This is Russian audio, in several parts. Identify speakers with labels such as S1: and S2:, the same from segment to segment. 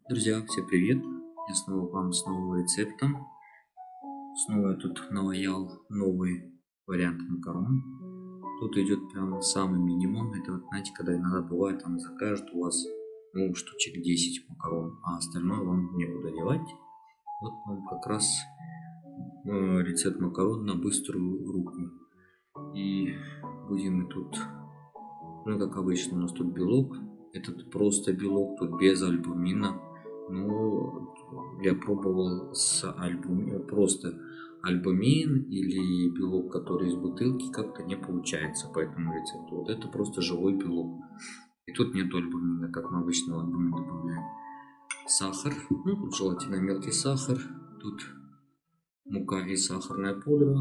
S1: Друзья, всем привет! Я снова к вам с новым рецептом. Снова я тут наваял новый вариант макарон. Тут идет прям самый минимум. Это вот, знаете, когда иногда бывает, там закажут у вас штучек 10 макарон, а остальное вам некуда девать. Вот вам как раз рецепт макарон на быструю руку. И будем мы тут, как обычно, у нас тут белок. Этот просто белок, тут без альбумина. Ну, я пробовал с просто альбумин или белок, который из бутылки, как-то не получается по этому рецепту. Вот это просто живой белок. И тут нет альбумина, как мы обычно альбумин добавляем. Сахар, тут желательно мелкий сахар, тут мука и сахарная пудра,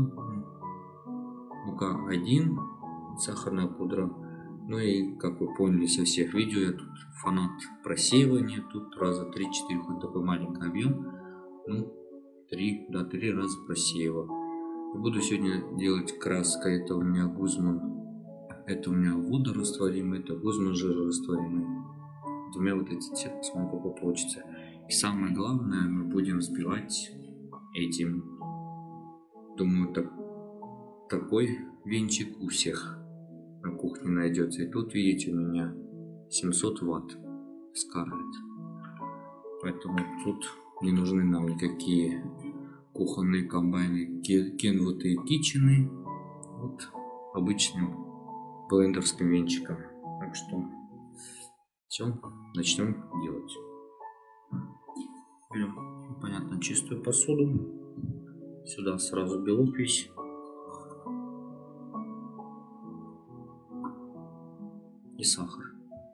S1: мука 1, сахарная пудра. Ну и, как вы поняли со всех видео, я тут фанат просеивания. Тут раза 3-4, хоть такой маленький объем. 3 раза просеиваю. Буду сегодня делать краска. Это у меня Гузман. Это у меня водорастворимый, это Гузман жирорастворимый. Двумя вот эти цвета, посмотрим, какой получится. И самое главное, мы будем взбивать этим. Думаю, такой венчик у всех на кухне найдется. И тут, видите, у меня 700 ватт Скарлетт. Поэтому тут не нужны нам никакие кухонные комбайны Kenwood и Kitchen. Вот обычным блендерским венчиком. Так что все, начнем делать. Берем, понятно, чистую посуду. Сюда сразу белок весь. И сахар.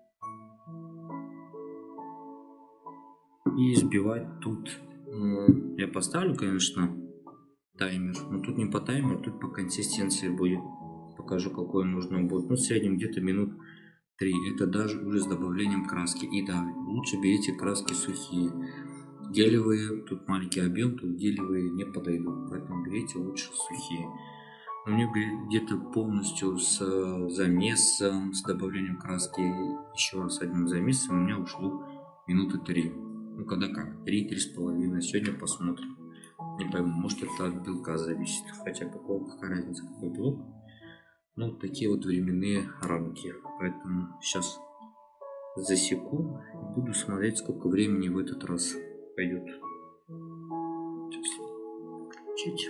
S1: И взбивать тут, я поставлю, конечно, таймер, но тут не по таймеру, тут по консистенции будет. Покажу, какой нужно будет. В среднем где-то минут 3. Это даже уже с добавлением краски. И да, лучше берите краски сухие. Гелевые, тут маленький объем, тут гелевые не подойдут. Поэтому берите лучше сухие. У меня где-то полностью с замесом, с добавлением краски, еще раз одним замесом, у меня ушло минуты 3. Когда как, 3-3,5. Сегодня посмотрим. Не пойму, может это от белка зависит. Хотя какая разница, какой белок. Вот такие вот временные рамки. Поэтому сейчас засеку и буду смотреть, сколько времени в этот раз пойдет. Сейчас включить.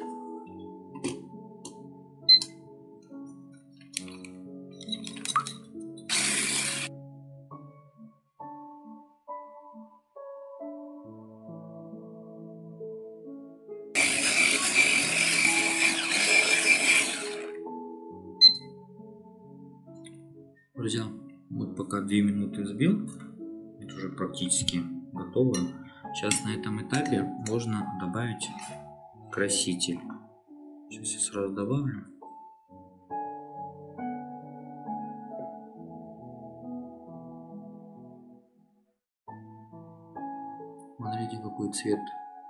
S1: Друзья, вот пока 2 минуты взбил, это уже практически готово. Сейчас на этом этапе можно добавить краситель. Сейчас я сразу добавлю. Смотрите, какой цвет.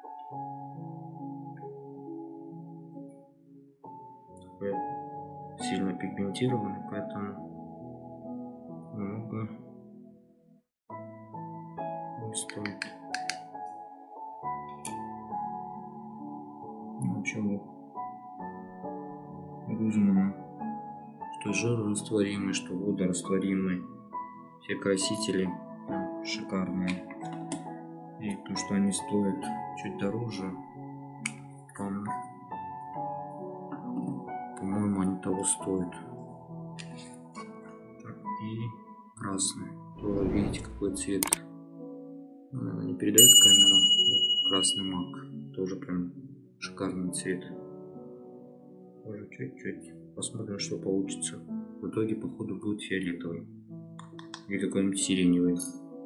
S1: Такой сильно пигментированный, поэтому много не стоит. В общем, Гузмана, что жирорастворимый, что водорастворимый, все красители шикарные. И то, что они стоят чуть дороже, по-моему, они того стоят. Так, и красный. Тоже видите, какой цвет. Не передает камера. Красный мак. Тоже прям шикарный цвет. Тоже чуть-чуть. Посмотрим, что получится. В итоге, походу, будет фиолетовый. Или какой-нибудь сиреневый.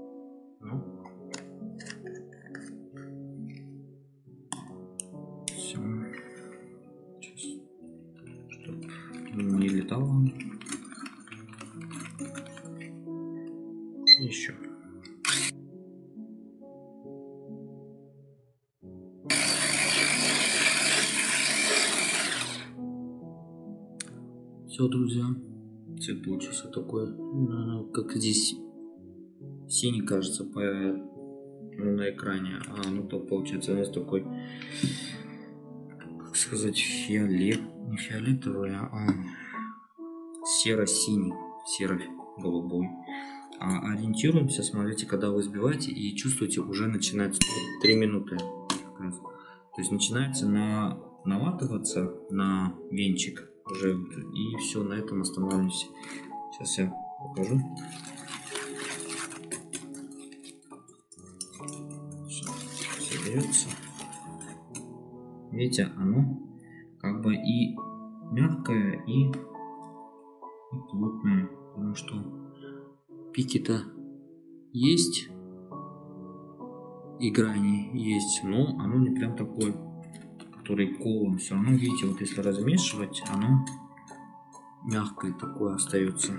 S1: Все. Сейчас. Чтобы не летало. Еще. Все, друзья, цвет получился такой, как здесь синий, кажется, на экране, а оно то получается у нас такой, как сказать, не фиолетовый, а серо-синий, серо-голубой. А ориентируемся, смотрите, когда вы сбиваете и чувствуете, уже начинается 3 минуты. То есть начинается наматываться на венчик уже, и все, на этом останавливаемся. Сейчас я покажу. Все берется. Видите, оно как бы и мягкое, и плотное, потому что пики-то есть и грани есть, но оно не прям такой, который колом. Все равно, видите, вот если размешивать, оно мягкое такое остается.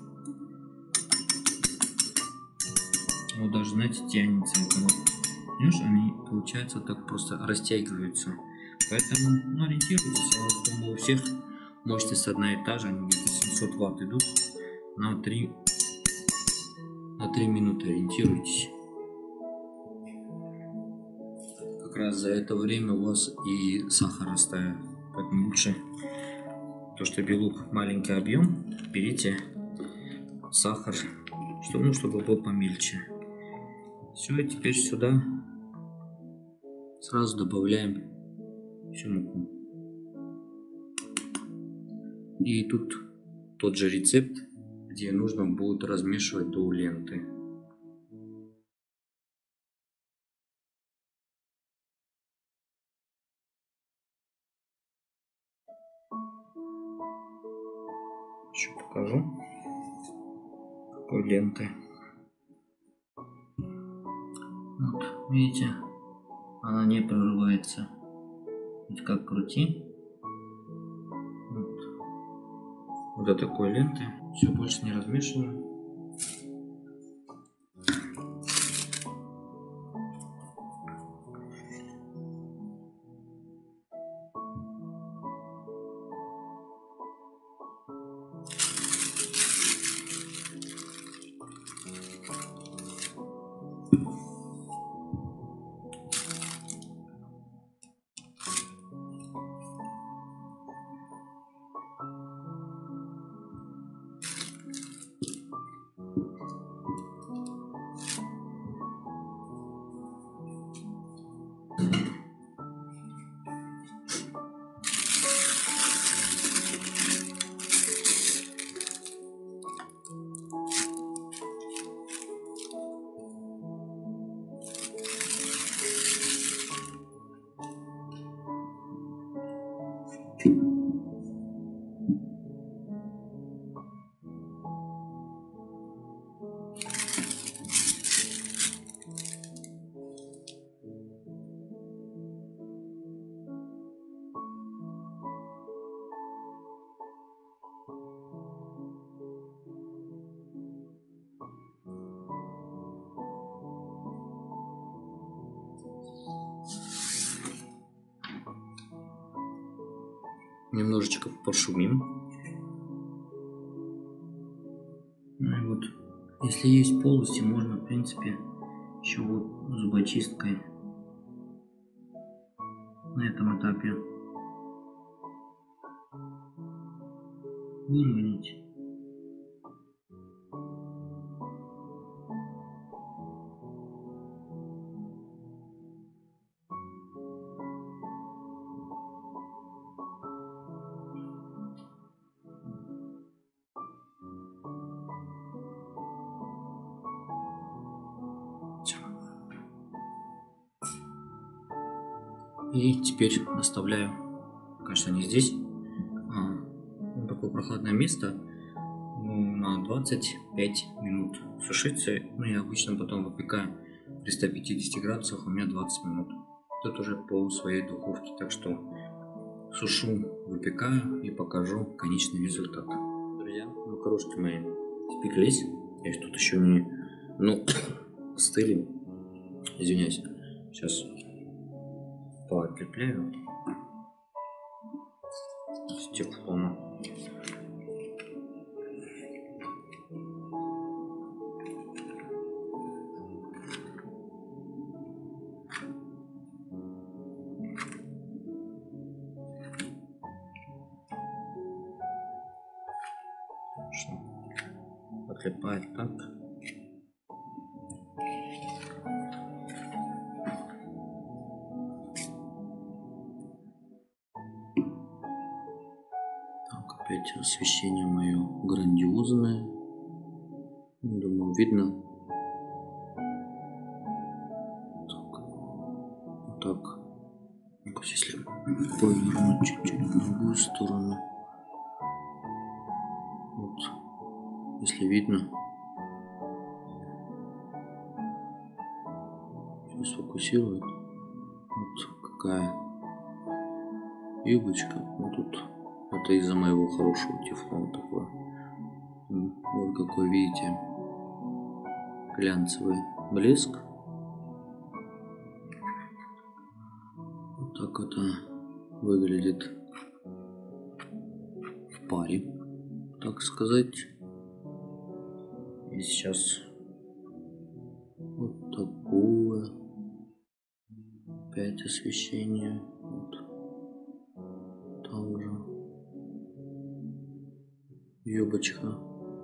S1: Вот даже, знаете, тянется. Видишь, они, получается, так просто растягиваются. Поэтому ориентируйтесь. Я думаю, у всех мощность одна и та же. Они где-то 700 ватт идут. На 3 минуты ориентируйтесь. Как раз за это время у вас и сахар растает. Поэтому лучше, то что белок маленький объем, берите сахар, чтобы был помельче. Все, и теперь сюда сразу добавляем всю муку. И тут тот же рецепт, где нужно будет размешивать до ленты. Еще покажу, какой ленты. Вот, видите, она не прорывается. Вот как крути. Вот до такой ленты. Все, больше не размешиваем. Немножечко пошумим. Ну и вот, если есть полости, можно, в принципе, еще вот зубочисткой на этом этапе выровнять. И теперь оставляю, конечно, не здесь, такое прохладное место, на 25 минут сушиться. Ну, я обычно потом выпекаю при 150 градусах, у меня 20 минут. Тут уже по своей духовке, так что сушу, выпекаю и покажу конечный результат. Друзья, макарошки мои спеклись, я их тут еще не, остыли, извиняюсь, сейчас подкрепляю с тефлоном. прилипает так. Так, опять освещение мое грандиозное. Думаю, видно. Так, вот так. Ну-ка, если повернуть чуть-чуть в другую сторону. Вот, если видно. Сейчас фокусирует. Вот какая юбочка. Вот тут. Это из-за моего хорошего тефлона такое. Вот какой, видите, глянцевый блеск. Вот так это выглядит в паре, так сказать. И сейчас вот такое. Опять освещение. Вот. Там же юбочка.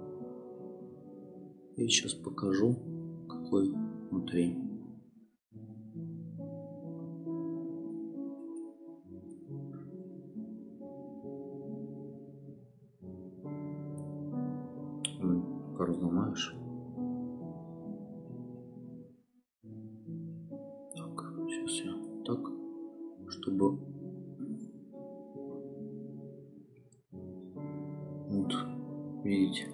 S1: И сейчас покажу, какой внутри. Пока разломаешь. Так, сейчас я так, чтобы вот видите.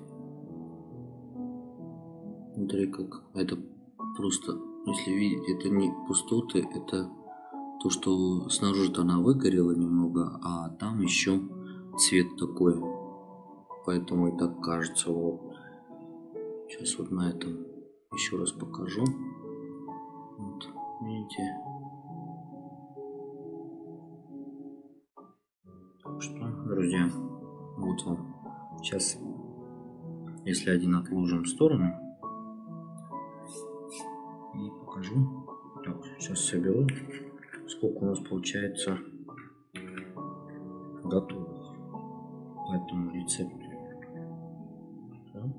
S1: Внутри как это просто, если видите, это не пустоты, это то, что снаружи-то она выгорела немного, а там еще цвет такой, поэтому и так кажется. Вот сейчас вот на этом еще раз покажу. Вот видите. Так что, друзья, вот вам сейчас, если один отложим в сторону. И покажу. Так, сейчас соберу, сколько у нас получается готовых по этому рецепту. Так.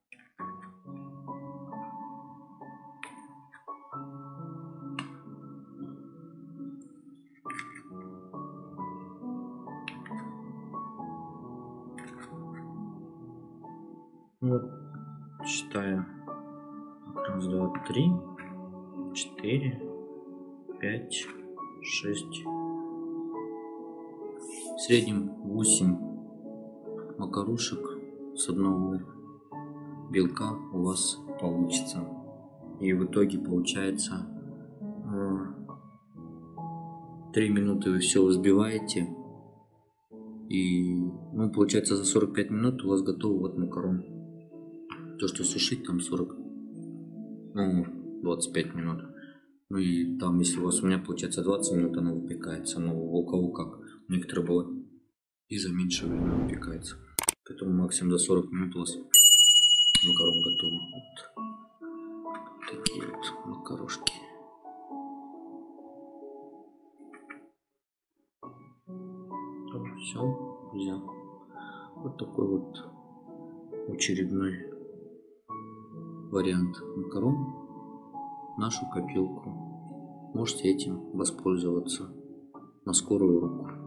S1: Вот, считаю. Раз, два, три, 4, 5, 6. В среднем 8 макарушек с одного белка у вас получится. И в итоге получается 3 минуты вы все взбиваете. И ну, получается за 45 минут у вас готов вот макарон. То, что сушить там 40, ну 25 минут. Ну и там, если у вас, у меня получается 20 минут, она выпекается. Но у кого как. Некоторые бывают и за меньшее время выпекается. Поэтому максимум до 40 минут у вас макарон готов. Вот такие вот макарошки. Все, друзья. Вот такой вот очередной вариант макарон в нашу копилку. Можете этим воспользоваться на скорую руку.